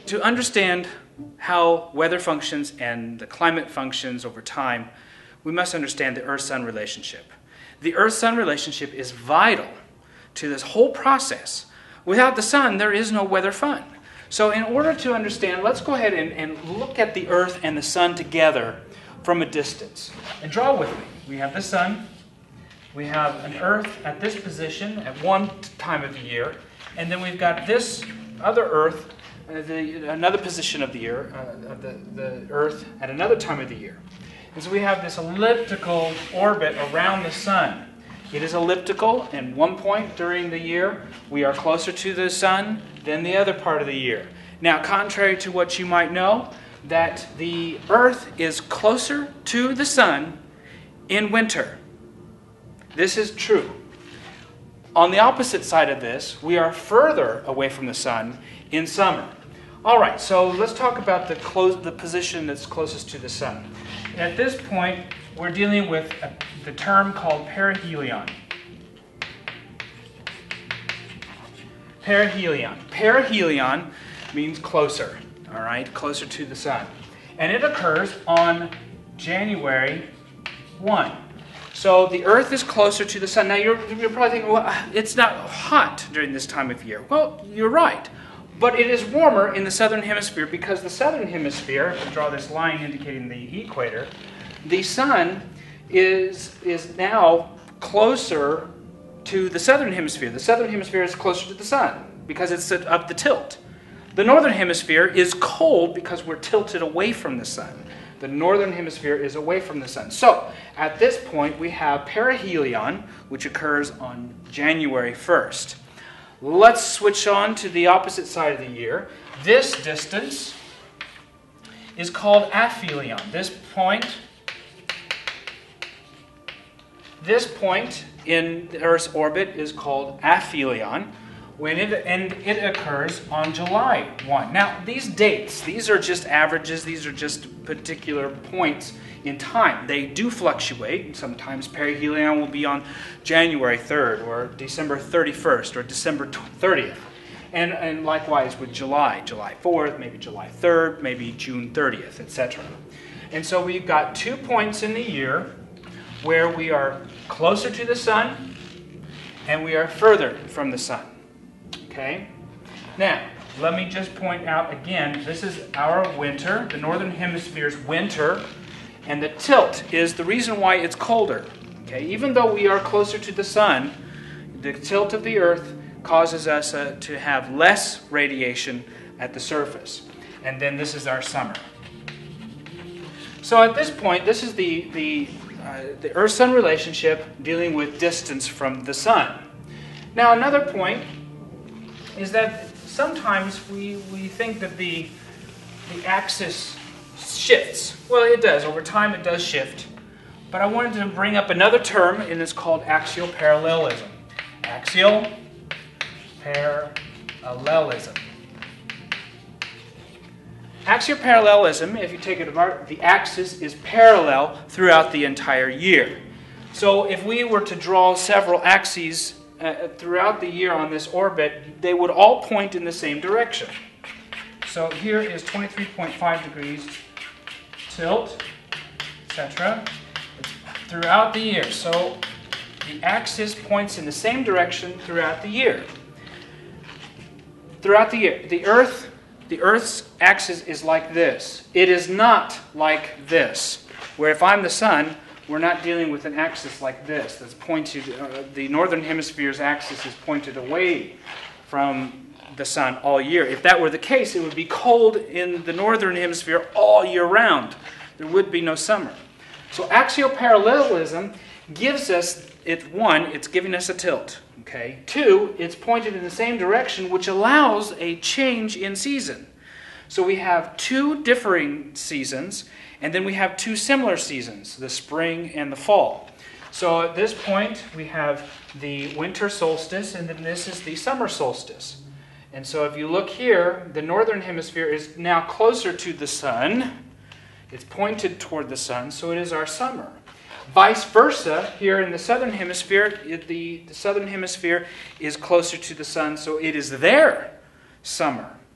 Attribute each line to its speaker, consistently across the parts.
Speaker 1: to understand how weather functions and the climate functions over time, we must understand the Earth-Sun relationship. The Earth-Sun relationship is vital to this whole process. Without the sun, there is no weather fun. So in order to understand, let's go ahead and look at the Earth and the sun together from a distance. And draw with me. We have the sun. We have an Earth at this position at one time of the year. And then we've got this other Earth, another position of the year, the Earth at another time of the year. And so we have this elliptical orbit around the sun. It is elliptical, and one point during the year, we are closer to the sun than the other part of the year. Now, contrary to what you might know, that the Earth is closer to the sun in winter. This is true. On the opposite side of this, we are further away from the sun in summer. All right, so let's talk about the position that's closest to the sun. At this point, we're dealing with the term called perihelion. Perihelion. Perihelion means closer, all right, closer to the sun. And it occurs on January 1. So the Earth is closer to the sun. Now you're probably thinking, well, it's not hot during this time of year. Well, you're right. But it is warmer in the southern hemisphere because the southern hemisphere, if you draw this line indicating the equator, the sun is now closer to the southern hemisphere. The southern hemisphere is closer to the sun because it's up the tilt. The northern hemisphere is cold because we're tilted away from the sun. The northern hemisphere is away from the sun. So, at this point, we have perihelion, which occurs on January 1st. Let's switch on to the opposite side of the year. This distance is called aphelion. This point in the Earth's orbit is called aphelion, and it occurs on July 1. Now, these dates, these are just averages, these are just particular points in time. They do fluctuate. Sometimes perihelion will be on January 3rd or December 31st or December 30th. And likewise with July 4th, maybe July 3rd, maybe June 30th, etc. And so we've got 2 points in the year where we are closer to the sun and we are further from the sun. Okay? Now, let me just point out again, this is our winter, the northern hemisphere's winter, and the tilt is the reason why it's colder. Okay? Even though we are closer to the sun, the tilt of the Earth causes us to have less radiation at the surface. And then this is our summer. So at this point, this is the Earth-Sun relationship dealing with distance from the sun. Now another point is that sometimes we think that the axis shifts. Well, it does. Over time it does shift. But I wanted to bring up another term, and it's called axial parallelism. Axial parallelism. Axial parallelism, if you take it apart, the axis is parallel throughout the entire year. So if we were to draw several axes throughout the year on this orbit, they would all point in the same direction. So here is 23.5 degrees tilt, etc. throughout the year. So the axis points in the same direction throughout the year. Throughout the year, the Earth's axis is like this. It is not like this, where if I'm the sun, we're not dealing with an axis like this that's pointed, the northern hemisphere's axis is pointed away from the sun all year. If that were the case, it would be cold in the northern hemisphere all year round. There would be no summer. So axial parallelism gives us, it's giving us a tilt. Okay. 2, it's pointed in the same direction, which allows a change in season. So we have 2 differing seasons, and then we have 2 similar seasons, the spring and the fall. So at this point, we have the winter solstice, and then this is the summer solstice. And so if you look here, the northern hemisphere is now closer to the sun. It's pointed toward the sun, so it is our summer. Vice versa, here in the southern hemisphere, the southern hemisphere is closer to the sun, so it is their summer.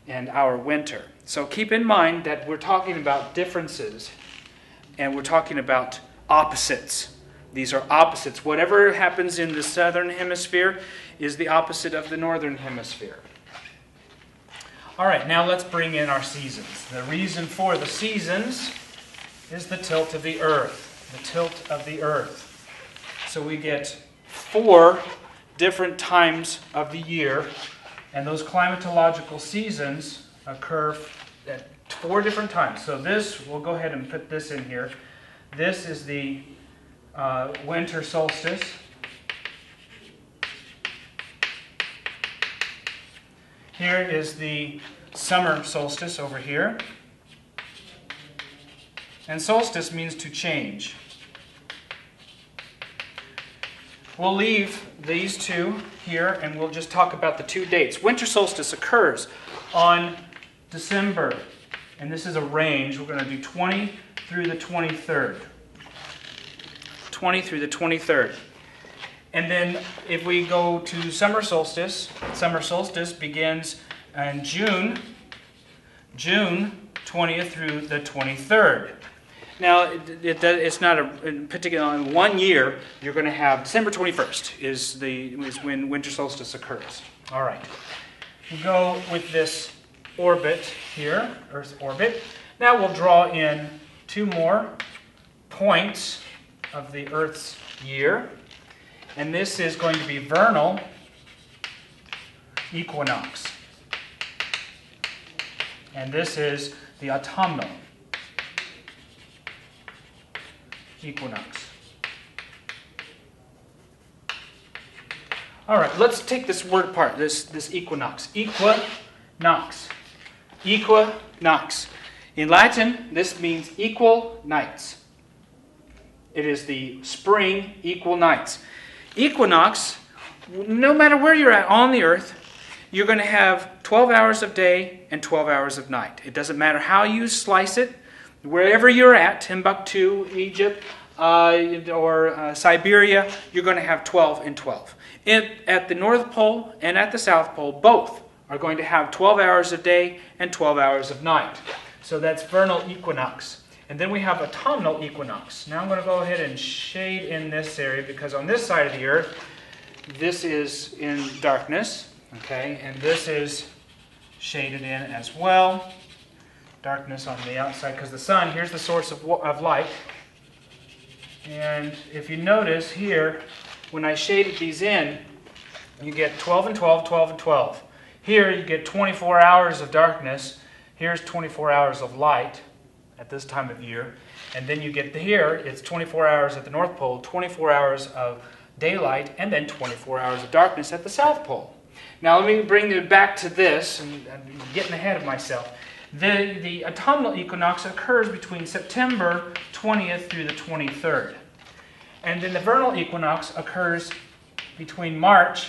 Speaker 1: and our winter. So keep in mind that we're talking about differences, and we're talking about opposites. These are opposites. Whatever happens in the southern hemisphere is the opposite of the northern hemisphere. All right, now let's bring in our seasons. The reason for the seasons is the tilt of the earth. The tilt of the earth. So we get 4 different times of the year, and those climatological seasons occur at 4 different times. So this, we'll go ahead and put this in here. This is the winter solstice. Here is the summer solstice over here. And solstice means to change. We'll leave these 2 here and we'll just talk about the 2 dates. Winter solstice occurs on December, and this is a range. We're going to do 20 through the 23rd. 20 through the 23rd. And then if we go to summer solstice begins in June 20th through the 23rd. Now, it's not a particular. In 1 year, you're going to have December 21st is when winter solstice occurs. All right. We go with this orbit here, Earth's orbit. Now we'll draw in 2 more points of the Earth's year. And this is going to be vernal equinox. And this is the autumnal equinox. All right, let's take this word apart, this equinox. Equinox. Equinox. In Latin, this means equal nights. It is the spring equal nights. Equinox, no matter where you're at on the earth, you're going to have 12 hours of day and 12 hours of night. It doesn't matter how you slice it. Wherever you're at, Timbuktu, Egypt, or Siberia, you're going to have 12 and 12. At the North Pole and at the South Pole, both are going to have 12 hours of day and 12 hours of night. So that's vernal equinox. And then we have autumnal equinox. Now I'm going to go ahead and shade in this area because on this side of the earth, this is in darkness, okay, and this is shaded in as well. Darkness on the outside because the sun, here's the source of light. And if you notice here, when I shaded these in, you get 12 and 12, 12 and 12. Here you get 24 hours of darkness. Here's 24 hours of light at this time of year. And then you get here, it's 24 hours at the North Pole, 24 hours of daylight, and then 24 hours of darkness at the South Pole. Now let me bring it back to this, and I'm getting ahead of myself. The autumnal equinox occurs between September 20th through the 23rd. And then the vernal equinox occurs between March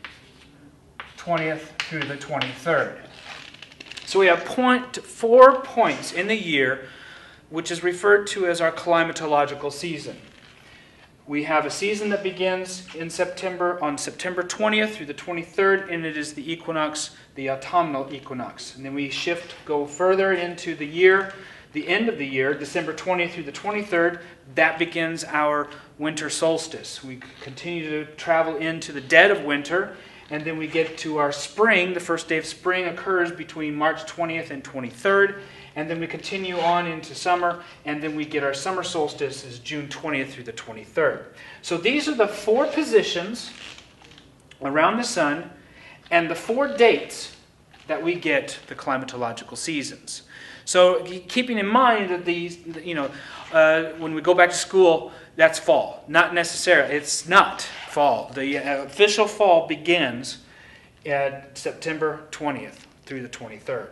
Speaker 1: 20th through the 23rd. So we have 4 points in the year, which is referred to as our climatological season. We have a season that begins in September, on September 20th through the 23rd, and it is the equinox, the autumnal equinox. And then we go further into the year, the end of the year, December 20th through the 23rd. That begins our winter solstice. We continue to travel into the dead of winter, and then we get to our spring. The first day of spring occurs between March 20th and 23rd. And then we continue on into summer, and then we get our summer solstice is June 20th through the 23rd. So these are the 4 positions around the sun and the 4 dates that we get the climatological seasons. So keeping in mind that these, when we go back to school, that's fall. Not necessarily. It's not fall. The official fall begins at September 20th through the 23rd.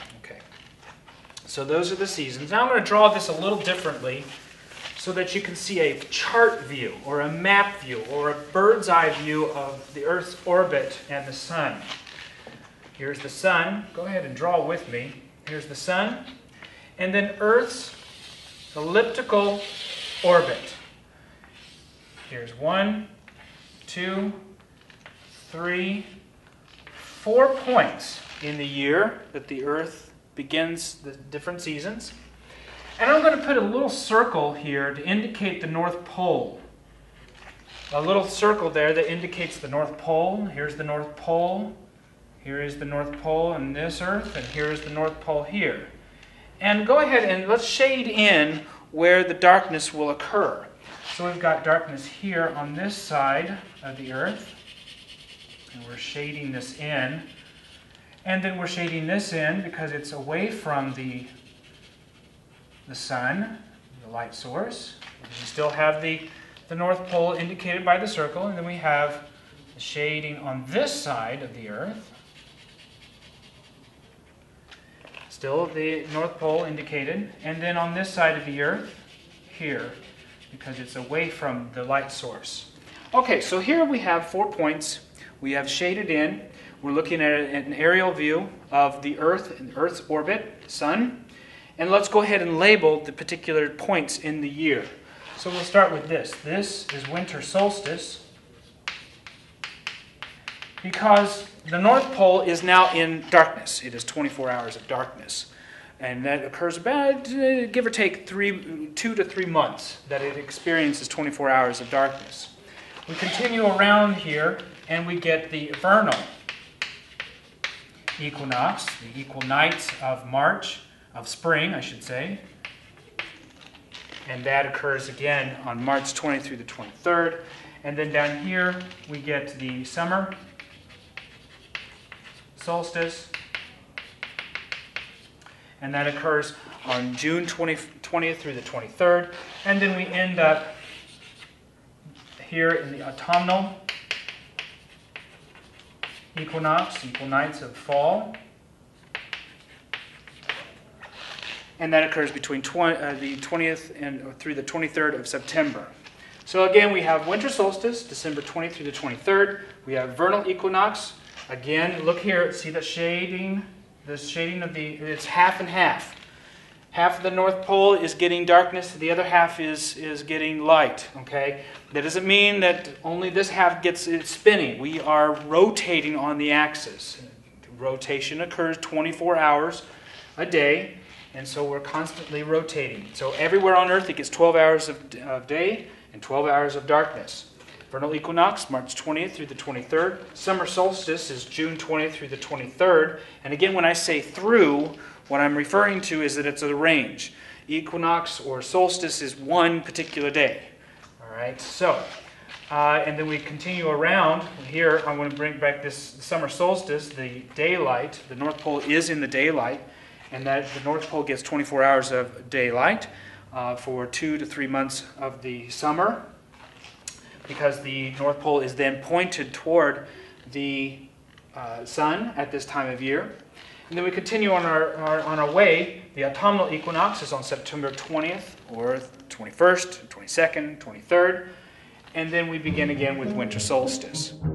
Speaker 1: So those are the seasons. Now I'm going to draw this a little differently so that you can see a chart view or a map view or a bird's eye view of the Earth's orbit and the sun. Here's the sun. Go ahead and draw with me. Here's the sun. And then Earth's elliptical orbit. Here's 1, 2, 3, 4 points in the year that the Earth begins the different seasons. And I'm going to put a little circle here to indicate the North Pole. A little circle there that indicates the North Pole. Here's the North Pole. Here is the North Pole on this Earth, and here is the North Pole here. And go ahead and let's shade in where the darkness will occur. So we've got darkness here on this side of the Earth. And we're shading this in. And then we're shading this in because it's away from the sun, the light source. We still have the North Pole indicated by the circle. And then we have the shading on this side of the Earth. Still the North Pole indicated. And then on this side of the Earth, here, because it's away from the light source. Okay, so here we have 4 points. We have shaded in. We're looking at an aerial view of the Earth and Earth's orbit, sun. And let's go ahead and label the particular points in the year. So we'll start with this. This is winter solstice because the North Pole is now in darkness. It is 24 hours of darkness. And that occurs about, give or take, 2 to 3 months that it experiences 24 hours of darkness. We continue around here and we get the vernal equinox, the equal nights of March, of spring, I should say. And that occurs again on March 20th through the 23rd. And then down here we get the summer solstice. And that occurs on June 20th through the 23rd. And then we end up here in the autumnal equinox, equal nights of fall. And that occurs between the 20th and through the 23rd of September. So again, we have winter solstice, December 20th through the 23rd. We have vernal equinox. Again, look here, see the shading of it's half and half. Half of the North Pole is getting darkness, the other half is getting light, okay? That doesn't mean that only this half gets it spinning. We are rotating on the axis. Rotation occurs 24 hours a day, and so we're constantly rotating. So everywhere on Earth it gets 12 hours of day and 12 hours of darkness. Vernal equinox, March 20th through the 23rd. Summer solstice is June 20th through the 23rd. And again, when I say through, what I'm referring to is that it's a range. Equinox or solstice is one particular day. All right, so, and then we continue around. Here, I'm going to bring back this summer solstice, the daylight. The North Pole is in the daylight, and that the North Pole gets 24 hours of daylight for 2 to 3 months of the summer, because the North Pole is then pointed toward the sun at this time of year. And then we continue on our way. The autumnal equinox is on September 20th, or 21st, 22nd, 23rd. And then we begin again with winter solstice.